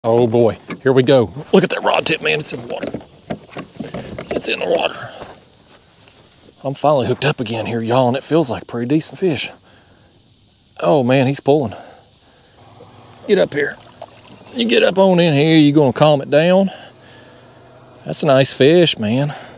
Oh boy, here we go. Look at that rod tip, man. It's in the water. It's in the water. I'm finally hooked up again here, y'all, and it feels like a pretty decent fish. Oh man, he's pulling. Get up here. You get up on in here, you're gonna calm it down. That's a nice fish, man.